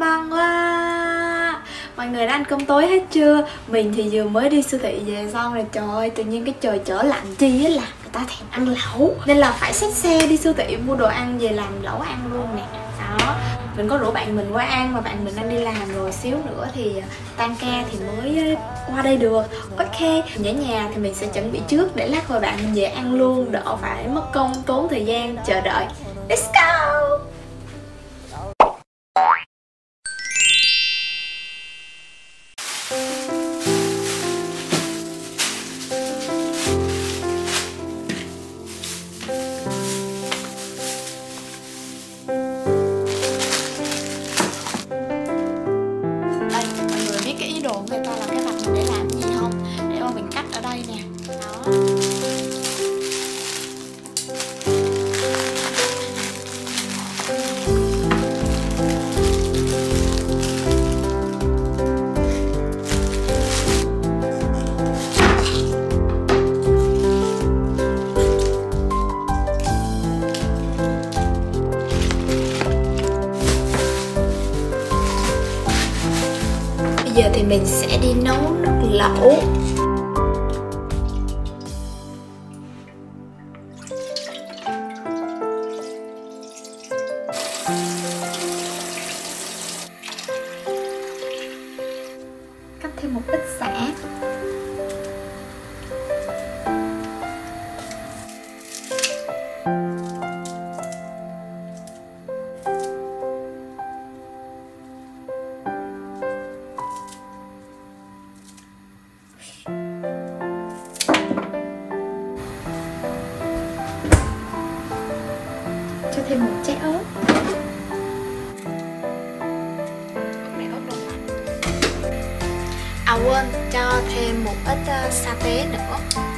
mang quá. Mọi người đã ăn cơm tối hết chưa? Mình thì vừa mới đi siêu thị về xong rồi. Trời ơi, tự nhiên cái trời trở lạnh chi á là người ta thèm ăn lẩu, nên là phải xách xe đi siêu thị mua đồ ăn về làm lẩu ăn luôn nè. Đó, mình có rủ bạn mình qua ăn mà bạn mình đang đi làm rồi, xíu nữa thì tan ca thì mới qua đây được. Ok, ở nhà thì mình sẽ chuẩn bị trước để lát hồi bạn mình về ăn luôn, đỡ phải mất công tốn thời gian chờ đợi. Let's go. Bây giờ thì mình sẽ đi nấu nước lẩu. Cắt thêm một ít sả. Cho thêm một trái ớt. À quên, cho thêm một ít sa tế nữa.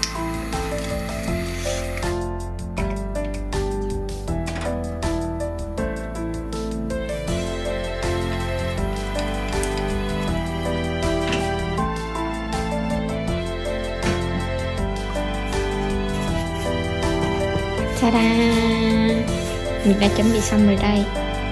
Ta-da! Mình đã chuẩn bị xong rồi đây.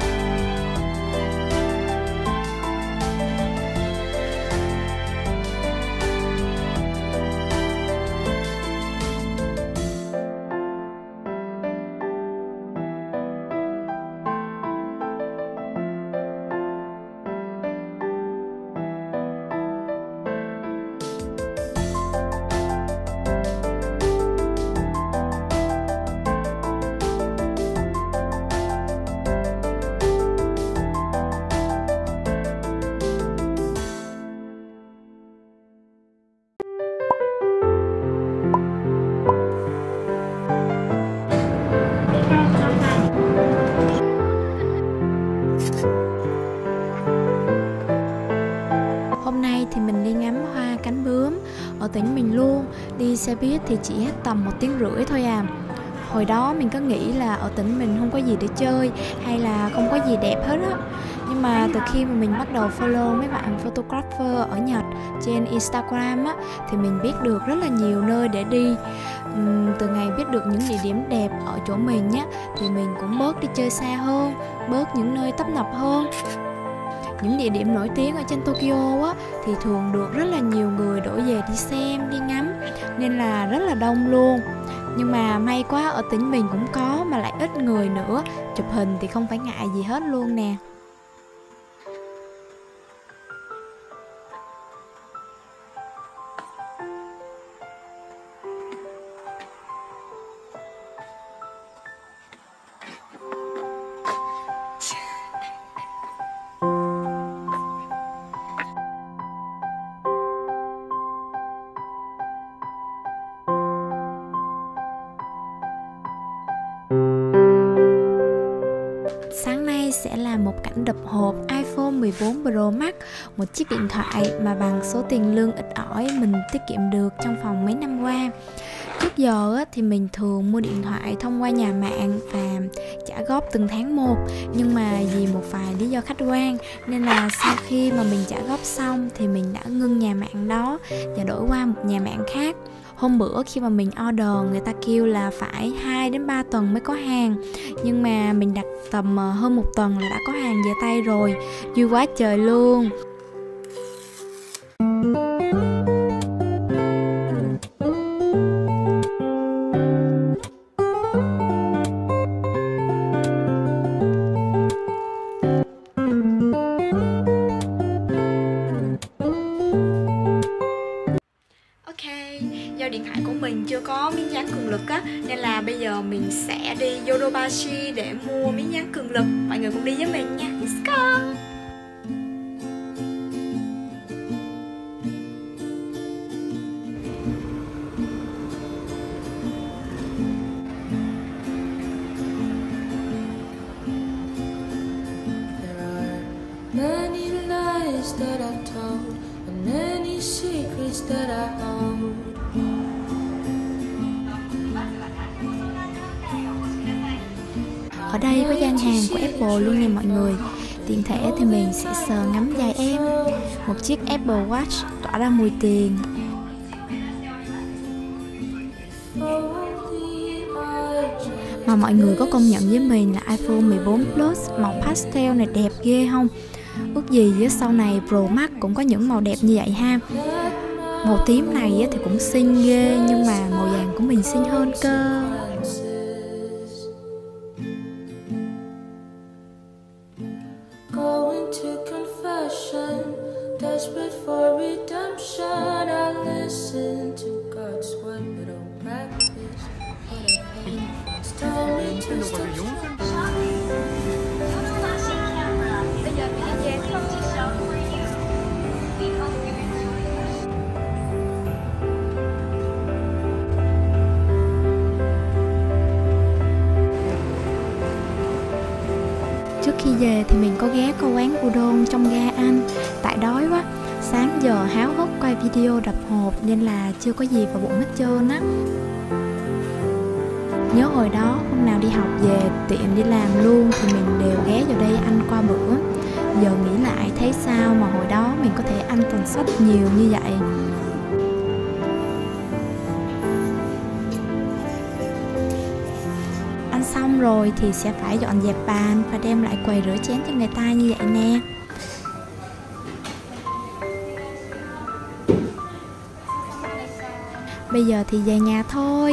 Hôm nay thì mình đi ngắm hoa cánh bướm ở tỉnh mình luôn. Đi xe buýt thì chỉ hết tầm 1 tiếng rưỡi thôi à. Hồi đó mình có nghĩ là ở tỉnh mình không có gì để chơi hay là không có gì đẹp hết á. Nhưng mà từ khi mà mình bắt đầu follow mấy bạn photographer ở Nhật trên Instagram á, thì mình biết được rất là nhiều nơi để đi. Từ ngày biết được những địa điểm đẹp ở chỗ mình nhé, thì mình cũng bớt đi chơi xa hơn, bớt những nơi tấp nập hơn. Những địa điểm nổi tiếng ở trên Tokyo á, thì thường được rất là nhiều người đổ về đi xem, đi ngắm, nên là rất là đông luôn. Nhưng mà may quá ở tỉnh mình cũng có mà lại ít người nữa, chụp hình thì không phải ngại gì hết luôn nè. Sáng nay sẽ là một cảnh đập hộp iPhone 14 Pro Max, một chiếc điện thoại mà bằng số tiền lương ít ỏi mình tiết kiệm được trong vòng mấy năm qua. Trước giờ thì mình thường mua điện thoại thông qua nhà mạng và trả góp từng tháng một. Nhưng mà vì một vài lý do khách quan nên là sau khi mà mình trả góp xong thì mình đã ngưng nhà mạng đó và đổi qua một nhà mạng khác. Hôm bữa khi mà mình order, người ta kêu là phải 2 đến 3 tuần mới có hàng. Nhưng mà mình đặt tầm hơn 1 tuần là đã có hàng về tay rồi. Vui quá trời luôn. Do điện thoại của mình chưa có miếng dán cường lực á, nên là bây giờ mình sẽ đi Yodobashi để mua miếng dán cường lực. Mọi người cùng đi với mình nha. Let's go! Many lies that I've told, and many secrets that I hold. Ở đây có gian hàng của Apple luôn nè mọi người. Tiện thể thì mình sẽ sờ ngắm giày em. Một chiếc Apple Watch tỏa ra mùi tiền. Mà mọi người có công nhận với mình là iPhone 14 Plus màu pastel này đẹp ghê không? Ước gì với sau này Pro Max cũng có những màu đẹp như vậy ha. Màu tím này thì cũng xinh ghê, nhưng mà màu vàng của mình xinh hơn cơ. Trước khi về thì mình có ghé qua quán udon trong ga ăn. Tại đói quá, sáng giờ háo hức quay video đập hộp nên là chưa có gì vào bụng hết trơn á. Nhớ hồi đó hôm nào đi học về tiện đi làm luôn thì mình đều ghé vào đây ăn qua bữa. Giờ nghĩ lại thấy sao mà hồi đó mình có thể ăn tần suất nhiều như vậy. Ăn xong rồi thì sẽ phải dọn dẹp bàn và đem lại quầy rửa chén cho người ta như vậy nè. Bây giờ thì về nhà thôi.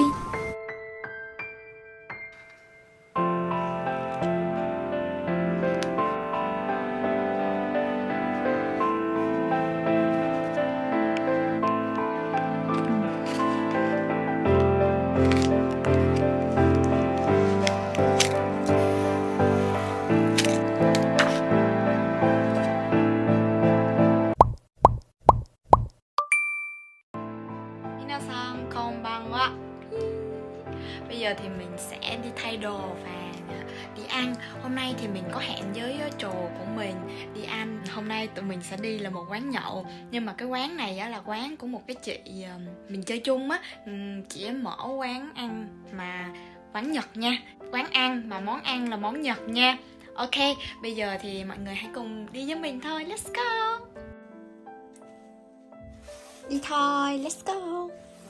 Bây giờ thì mình sẽ đi thay đồ và đi ăn. Hôm nay thì mình có hẹn với trò của mình đi ăn. Hôm nay tụi mình sẽ đi là một quán nhậu. Nhưng mà cái quán này á, là quán của một cái chị mình chơi chung á. Chị ấy mở quán ăn mà quán Nhật nha. Quán ăn mà món ăn là món Nhật nha. Ok, bây giờ thì mọi người hãy cùng đi với mình thôi. Let's go. Đi thôi, let's go.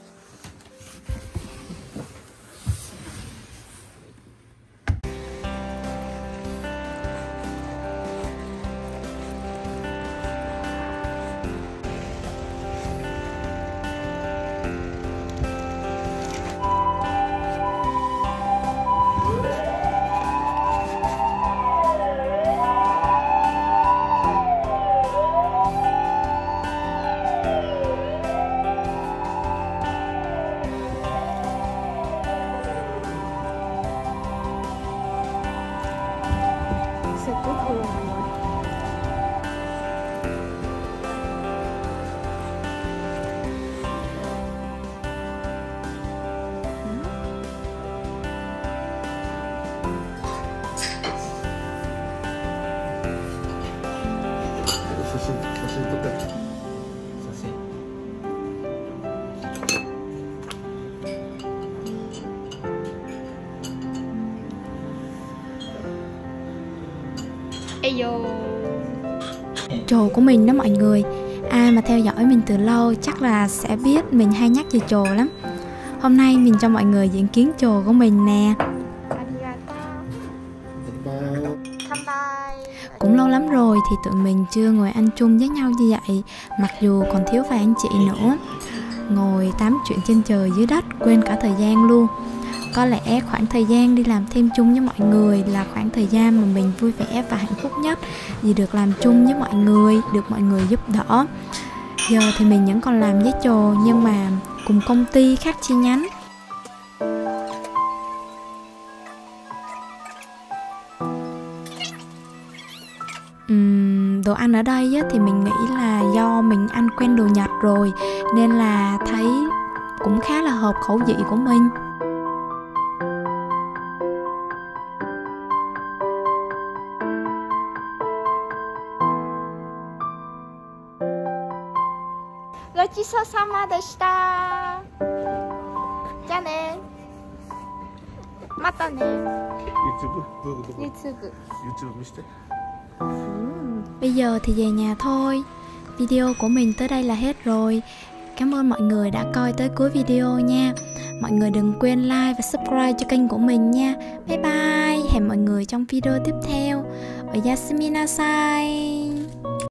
Sự cuối cùng mọi người. Trò của mình đó mọi người. Ai mà theo dõi mình từ lâu chắc là sẽ biết mình hay nhắc về trồ lắm. Hôm nay mình cho mọi người diễn kiến trồ của mình nè. Cũng lâu lắm rồi thì tụi mình chưa ngồi ăn chung với nhau như vậy, mặc dù còn thiếu vài anh chị nữa. Ngồi tám chuyện trên trời dưới đất, quên cả thời gian luôn. Có lẽ khoảng thời gian đi làm thêm chung với mọi người là khoảng thời gian mà mình vui vẻ và hạnh phúc nhất, vì được làm chung với mọi người, được mọi người giúp đỡ. Giờ thì mình vẫn còn làm với trồ, nhưng mà cùng công ty khác chi nhánh. Đồ ăn ở đây thì mình nghĩ là do mình ăn quen đồ Nhật rồi, nên là thấy cũng khá là hợp khẩu vị của mình. Gochisousama deshita. Ja ne. Mata ne. YouTube 見して。 Bây giờ thì về nhà thôi. Video của mình tới đây là hết rồi. Cảm ơn mọi người đã coi tới cuối video nha. Mọi người đừng quên like và subscribe cho kênh của mình nha. Bye bye. Hẹn mọi người trong video tiếp theo. Oyasumi nasai.